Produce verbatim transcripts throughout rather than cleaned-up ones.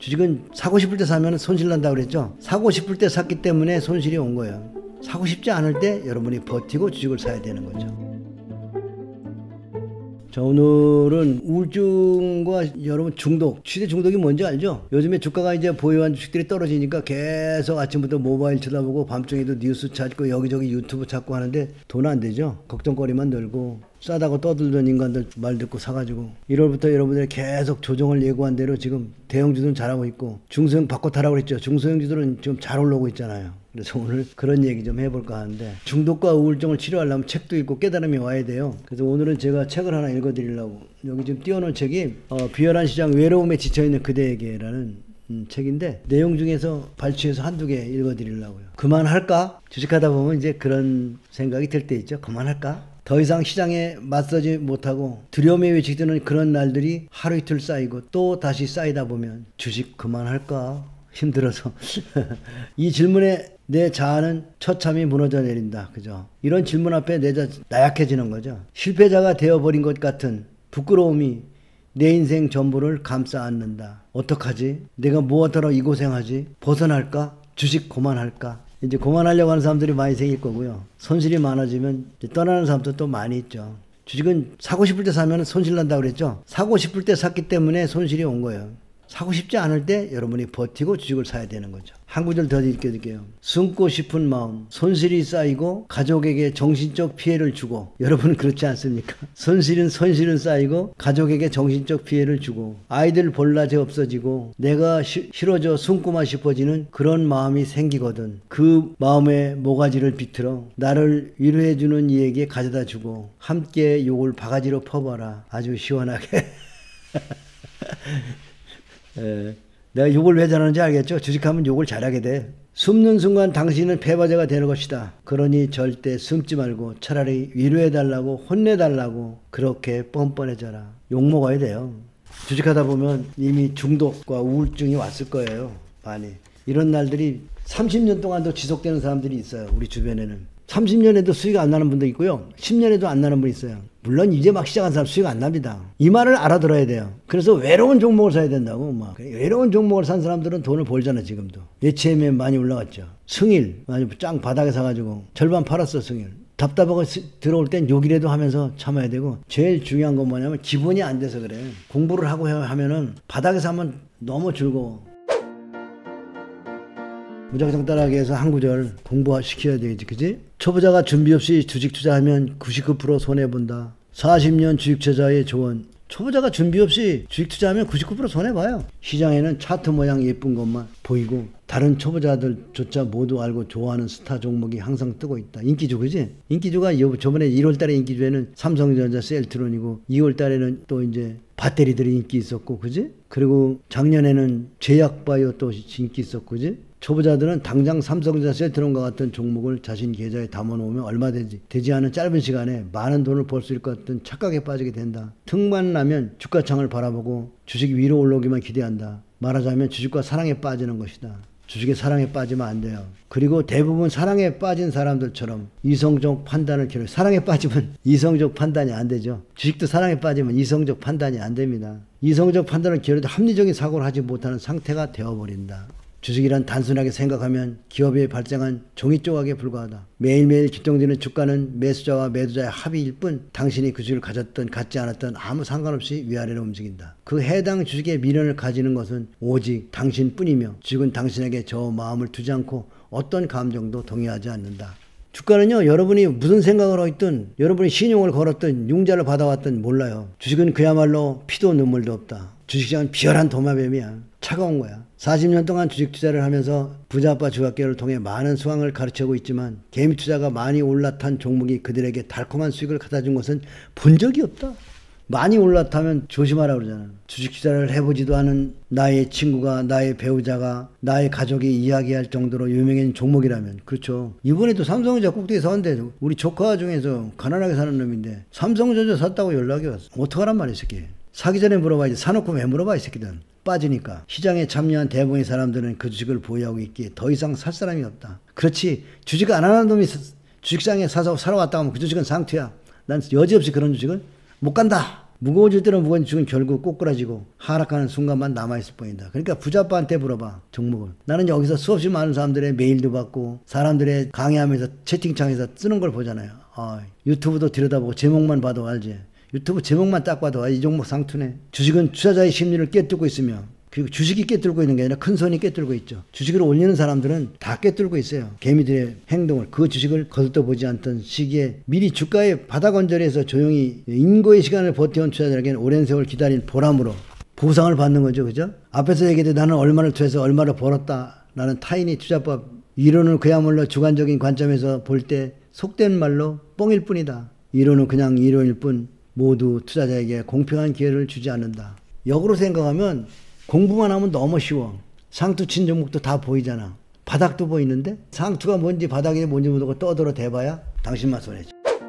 주식은 사고 싶을 때 사면 손실 난다고 그랬죠. 사고 싶을 때 샀기 때문에 손실이 온 거예요. 사고 싶지 않을 때 여러분이 버티고 주식을 사야 되는 거죠. 자, 오늘은 우울증과 여러분 중독, 최대 중독이 뭔지 알죠? 요즘에 주가가 이제 보유한 주식들이 떨어지니까 계속 아침부터 모바일 쳐다보고 밤중에도 뉴스 찾고 여기저기 유튜브 찾고 하는데 돈 안 되죠? 걱정거리만 늘고 싸다고 떠들던 인간들 말 듣고 사가지고 일월부터 여러분들이 계속 조정을 예고한 대로 지금 대형주들은 잘하고 있고 중소형 바꿔 타라고 그랬죠. 중소형주들은 지금 잘 올라오고 있잖아요. 그래서 오늘 그런 얘기 좀 해볼까 하는데, 중독과 우울증을 치료하려면 책도 읽고 깨달음이 와야 돼요. 그래서 오늘은 제가 책을 하나 읽어드리려고 여기 지금 띄워놓은 책이 어, 비열한 시장 외로움에 지쳐있는 그대에게라는 음, 책인데, 내용 중에서 발췌해서 한두 개 읽어드리려고요. 그만할까? 주식하다 보면 이제 그런 생각이 들 때 있죠. 그만할까? 더 이상 시장에 맞서지 못하고 두려움에 외치드는 그런 날들이 하루 이틀 쌓이고 또 다시 쌓이다 보면 주식 그만할까? 힘들어서 이 질문에 내 자아는 처참히 무너져 내린다. 그죠? 이런 질문 앞에 내 자 나약해지는 거죠. 실패자가 되어버린 것 같은 부끄러움이 내 인생 전부를 감싸 안는다. 어떡하지? 내가 무엇하러 이 고생하지? 벗어날까? 주식 그만할까? 이제 그만하려고 하는 사람들이 많이 생길 거고요. 손실이 많아지면 떠나는 사람도 또 많이 있죠. 주식은 사고 싶을 때 사면 손실 난다고 그랬죠. 사고 싶을 때 샀기 때문에 손실이 온 거예요. 사고 싶지 않을 때 여러분이 버티고 주식을 사야 되는 거죠. 한 구절 더 읽어드릴게요. 숨고 싶은 마음, 손실이 쌓이고 가족에게 정신적 피해를 주고, 여러분은 그렇지 않습니까? 손실은 손실은 쌓이고 가족에게 정신적 피해를 주고 아이들 볼낮에 없어지고 내가 시, 싫어져 숨고만 싶어지는 그런 마음이 생기거든. 그 마음의 모가지를 비틀어 나를 위로해주는 이에게 가져다 주고 함께 욕을 바가지로 퍼봐라. 아주 시원하게. 에, 내가 욕을 왜 잘하는지 알겠죠? 주식하면 욕을 잘하게 돼. 숨는 순간 당신은 패배자가 되는 것이다. 그러니 절대 숨지 말고 차라리 위로해달라고 혼내달라고 그렇게 뻔뻔해져라. 욕 먹어야 돼요. 주식하다 보면 이미 중독과 우울증이 왔을 거예요. 많이. 이런 날들이 삼십 년 동안도 지속되는 사람들이 있어요. 우리 주변에는. 삼십 년에도 수익 안 나는 분도 있고요. 십 년에도 안 나는 분 있어요. 물론 이제 막 시작한 사람 수익 안 납니다. 이 말을 알아들어야 돼요. 그래서 외로운 종목을 사야 된다고. 막 외로운 종목을 산 사람들은 돈을 벌잖아. 지금도. 에이치엠에 많이 올라갔죠. 승일 아주 짱 바닥에 사가지고 절반 팔았어. 승일. 답답하고 들어올 땐 욕이라도 하면서 참아야 되고, 제일 중요한 건 뭐냐면 기본이 안 돼서 그래. 공부를 하고 하면은 바닥에 사면 너무 즐거워. 무작정 따라하기 위해서 한 구절 공부시켜야 되겠지, 그지? 초보자가 준비 없이 주식 투자하면 구십구 퍼센트 손해본다. 사십 년 주식 투자의 조언. 초보자가 준비 없이 주식 투자하면 구십구 퍼센트 손해봐요. 시장에는 차트 모양 예쁜 것만 보이고 다른 초보자들조차 모두 알고 좋아하는 스타 종목이 항상 뜨고 있다. 인기주, 그지? 인기주가 저번에 일월 달에 인기주에는 삼성전자, 셀트론이고 이월 달에는 또 이제 배터리들이 인기 있었고, 그지? 그리고 작년에는 제약바이오 또 인기 있었고, 그지? 초보자들은 당장 삼성전자, 셀트론과 같은 종목을 자신 계좌에 담아놓으면 얼마 되지, 되지 않은 짧은 시간에 많은 돈을 벌 수 있을 것 같은 착각에 빠지게 된다. 틈만 나면 주가창을 바라보고 주식이 위로 올라오기만 기대한다. 말하자면 주식과 사랑에 빠지는 것이다. 주식의 사랑에 빠지면 안 돼요. 그리고 대부분 사랑에 빠진 사람들처럼 이성적 판단을 기록. 사랑에 빠지면 이성적 판단이 안 되죠. 주식도 사랑에 빠지면 이성적 판단이 안 됩니다. 이성적 판단을 기울여도 합리적인 사고를 하지 못하는 상태가 되어버린다. 주식이란 단순하게 생각하면 기업에 발생한 종이 조각에 불과하다. 매일매일 결정되는 주가는 매수자와 매도자의 합의일 뿐 당신이 그 주식을 가졌든 갖지 않았든 아무 상관없이 위아래로 움직인다. 그 해당 주식의 미련을 가지는 것은 오직 당신뿐이며 주식은 당신에게 저 마음을 두지 않고 어떤 감정도 동의하지 않는다. 주가는요, 여러분이 무슨 생각을 하든 여러분이 신용을 걸었든 융자를 받아왔든 몰라요. 주식은 그야말로 피도 눈물도 없다. 주식시장은 비열한 도마뱀이야. 차가운 거야. 사십 년 동안 주식 투자를 하면서 부자아빠 주식학교를 통해 많은 수강을 가르치고 있지만 개미 투자가 많이 올라탄 종목이 그들에게 달콤한 수익을 갖다준 것은 본 적이 없다. 많이 올라타면 조심하라 그러잖아. 주식 투자를 해보지도 않은 나의 친구가, 나의 배우자가, 나의 가족이 이야기할 정도로 유명한 종목이라면. 그렇죠. 이번에도 삼성전자 꼭대기 사는데 우리 조카 중에서 가난하게 사는 놈인데 삼성전자 샀다고 연락이 왔어. 어떡하란 말이야 이 새끼. 사기 전에 물어봐야지. 사놓고 왜 물어봐 이 새끼들. 빠지니까. 시장에 참여한 대부분의 사람들은 그 주식을 보유하고 있기에 더 이상 살 사람이 없다. 그렇지. 주식 안 하는 놈이 주식시장에 사서 사러 왔다 하면 그 주식은 상투야. 난 여지없이 그런 주식은 못 간다. 무거워질 때는 무거운 주식은 결국 꼬꾸라지고 하락하는 순간만 남아있을 뿐이다. 그러니까 부자빠한테 물어봐 종목을. 나는 여기서 수없이 많은 사람들의 메일도 받고 사람들의 강의하면서 채팅창에서 쓰는 걸 보잖아요. 아, 유튜브도 들여다보고 제목만 봐도 알지. 유튜브 제목만 딱 봐도 아, 이 종목 상투네. 주식은 투자자의 심리를 꿰뚫고 있으며 그리고 주식이 꿰뚫고 있는 게 아니라 큰 손이 꿰뚫고 있죠. 주식을 올리는 사람들은 다 꿰뚫고 있어요. 개미들의 행동을. 그 주식을 거들떠보지 않던 시기에 미리 주가의 바닥 언저리에서 조용히 인고의 시간을 버텨온 투자자에게는 오랜 세월 기다린 보람으로 보상을 받는 거죠. 그죠? 앞에서 얘기했듯 나는 얼마를 투자해서 얼마를 벌었다. 라는 타인의 투자법 이론은 그야말로 주관적인 관점에서 볼 때 속된 말로 뻥일 뿐이다. 이론은 그냥 이론일 뿐 모두 투자자에게 공평한 기회를 주지 않는다. 역으로 생각하면 공부만 하면 너무 쉬워. 상투 친 종목도 다 보이잖아. 바닥도 보이는데 상투가 뭔지 바닥이 뭔지 모르고 떠들어 대봐야 당신만 손해지.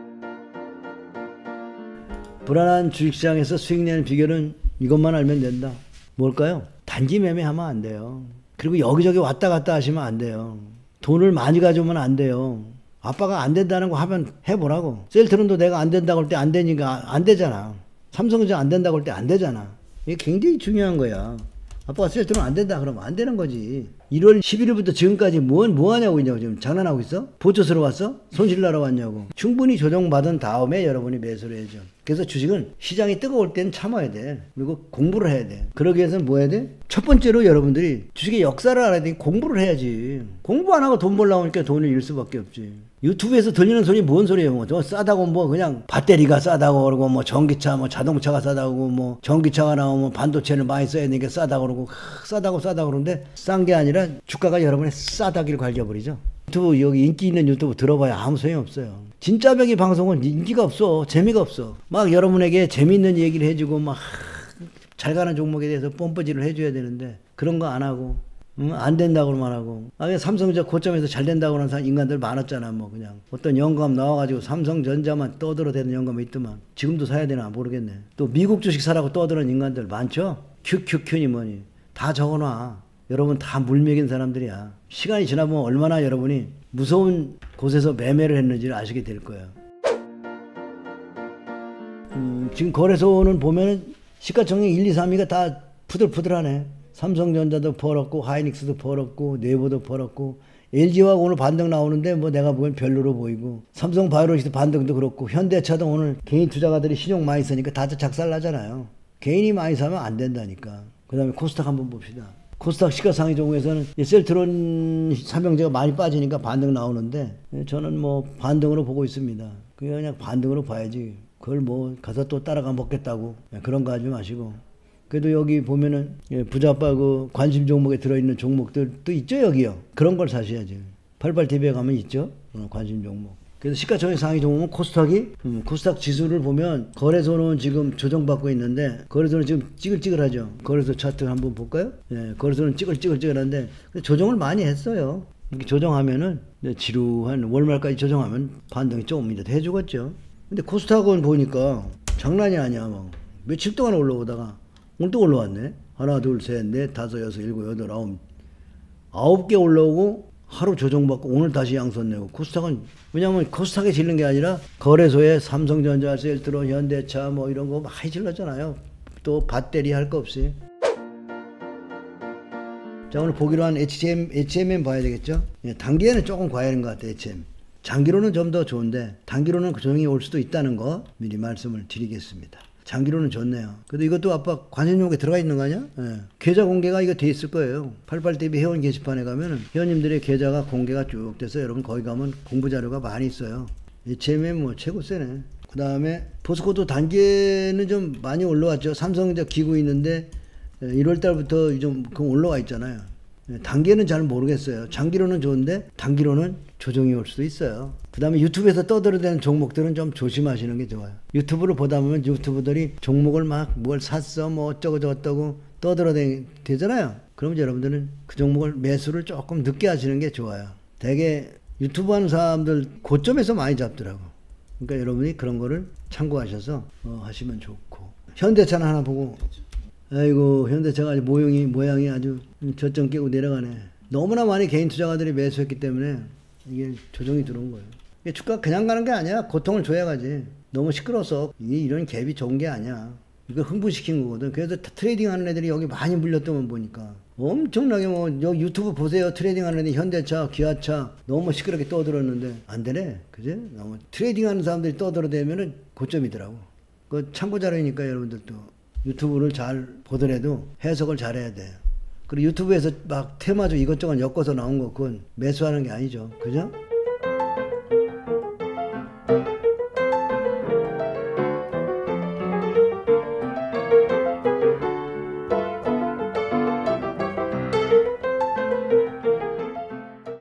불안한 주식시장에서 수익 내는 비결은 이것만 알면 된다. 뭘까요? 단기 매매하면 안 돼요. 그리고 여기저기 왔다 갔다 하시면 안 돼요. 돈을 많이 가져오면 안 돼요. 아빠가 안 된다는 거 하면 해보라고. 셀트론도 내가 안 된다고 할 때 안 되니까 안 되잖아. 삼성전자 안 된다고 할 때 안 되잖아. 이게 굉장히 중요한 거야. 아빠가 셀트론 안 된다 그러면 안 되는 거지. 일월 십일일부터 지금까지 뭐, 뭐 하냐고 있냐고 지금 장난하고 있어? 보초스러 왔어? 손실 나러 왔냐고. 충분히 조정받은 다음에 여러분이 매수를 해야죠. 그래서 주식은 시장이 뜨거울 때는 참아야 돼. 그리고 공부를 해야 돼. 그러기 위해서는 뭐 해야 돼? 첫 번째로 여러분들이 주식의 역사를 알아야 되니 공부를 해야지. 공부 안 하고 돈 벌려고 하니까 돈을 잃을 수밖에 없지. 유튜브에서 들리는 소리 뭔 소리예요? 뭐 저 싸다고 뭐 그냥 배터리가 싸다고 그러고 뭐 전기차 뭐 자동차가 싸다고 뭐 전기차가 나오면 반도체를 많이 써야 되니까 싸다고 그러고 싸다고 싸다고 그러는데 싼 게 아니라 주가가 여러분의 싸다기를 갈겨버리죠. 유튜브 여기 인기 있는 유튜브 들어봐야 아무 소용이 없어요. 진짜 병이 방송은 인기가 없어. 재미가 없어. 막 여러분에게 재미있는 얘기를 해주고 막 잘 가는 종목에 대해서 pomп어지를 해줘야 되는데 그런 거 안 하고 응? 안 된다고 말하고. 아, 삼성전자 고점에서 잘 된다고 하는 인간들 많았잖아. 뭐 그냥 어떤 영감 나와가지고 삼성전자만 떠들어대는 영감이 있더만. 지금도 사야 되나 모르겠네. 또 미국 주식 사라고 떠드는 인간들 많죠. 큐큐큐니 뭐니 다 적어놔. 여러분 다 물먹인 사람들이야. 시간이 지나보면 얼마나 여러분이 무서운 곳에서 매매를 했는지를 아시게 될 거야. 음, 지금 거래소는 보면은 시가총액 일, 이, 삼 위가 다 푸들푸들하네. 삼성전자도 벌었고 하이닉스도 벌었고 네이버도 벌었고 엘지화가 오늘 반등 나오는데 뭐 내가 보기엔 별로로 보이고 삼성바이오로직도 반등도 그렇고 현대차도 오늘 개인 투자가들이 신용 많이 쓰니까 다들 작살나잖아요. 개인이 많이 사면 안 된다니까. 그 다음에 코스닥 한번 봅시다. 코스닥 시가상위 종목에서는 셀트론 삼형제가 많이 빠지니까 반등 나오는데 저는 뭐 반등으로 보고 있습니다. 그냥 반등으로 봐야지. 그걸 뭐 가서 또 따라가 먹겠다고 그런 거 하지 마시고. 그래도 여기 보면은 부자빠 그 관심 종목에 들어있는 종목들 또 있죠 여기요. 그런 걸 사셔야지. 팔십팔티비에 가면 있죠. 관심 종목. 그래서 시가총액 상위 종목은 코스닥이 음, 코스닥 지수를 보면 거래소는 지금 조정받고 있는데 거래소는 지금 찌글찌글하죠. 거래소 차트 한번 볼까요? 예, 거래소는 찌글찌글찌글한데 조정을 많이 했어요. 이렇게 조정하면은 지루한 월말까지 조정하면 반등이 조금 이제 해주겠죠. 근데 코스닥은 보니까 장난이 아니야. 막 며칠 동안 올라오다가 오늘 또 올라왔네. 하나 둘 셋 넷 다섯 여섯 일곱 여덟 아홉 아홉 개 올라오고 하루 조정받고 오늘 다시 양손 내고. 코스닥은 왜냐면 코스닥에 질른 게 아니라 거래소에 삼성전자, 셀트론, 현대차 뭐 이런 거 많이 질렀잖아요. 또 배터리 할 거 없이. 자, 오늘 보기로 한 에이치엠, 에이치엠엠 봐야 되겠죠. 예, 단기에는 조금 과열인 것 같아. 에이치엠. 장기로는 좀 더 좋은데 단기로는 그 조정이 올 수도 있다는 거 미리 말씀을 드리겠습니다. 장기로는 좋네요. 근데 이것도 아빠 관심 종목에 들어가 있는 거 아니야? 예. 계좌 공개가 이거 돼 있을 거예요. 팔십팔티비 회원 게시판에 가면은 회원님들의 계좌가 공개가 쭉 돼서 여러분 거기 가면 공부 자료가 많이 있어요. 에이치엠엠 뭐 최고 세네. 그 다음에 포스코도 단기에는 좀 많이 올라왔죠. 삼성전자 기고 있는데 일월 달부터 좀 올라와 있잖아요. 단기에는 잘 모르겠어요. 장기로는 좋은데 단기로는 조정이 올 수도 있어요. 그 다음에 유튜브에서 떠들어대는 종목들은 좀 조심하시는 게 좋아요. 유튜브를 보다 보면 유튜브들이 종목을 막 뭘 샀어 뭐 어쩌고 저쩌고 떠들어대잖아요. 그럼 여러분들은 그 종목을 매수를 조금 늦게 하시는 게 좋아요. 되게 유튜브 하는 사람들 고점에서 많이 잡더라고. 그러니까 여러분이 그런 거를 참고하셔서 어, 하시면 좋고. 현대차는 하나 보고 아이고 현대차가 아주 모형이 모양이 아주 저점 깨고 내려가네. 너무나 많이 개인 투자가들이 매수했기 때문에 이게 조정이 들어온 거예요. 이게 주가 그냥 가는 게 아니야. 고통을 줘야 가지. 너무 시끄러워서 이- 이런 갭이 좋은 게 아니야. 이거 흥분시킨 거거든. 그래서 트레이딩 하는 애들이 여기 많이 물렸더만 보니까 엄청나게 뭐 여기 유튜브 보세요. 트레이딩 하는 애들이 현대차, 기아차 너무 시끄럽게 떠들었는데 안 되네. 그지? 너무 트레이딩 하는 사람들이 떠들어대면은 고점이더라고. 그 참고 자료니까 여러분들도 유튜브를 잘 보더라도 해석을 잘해야 돼. 그리고 유튜브에서 막 테마주 이것저것 엮어서 나온 거 그건 매수하는 게 아니죠. 그죠?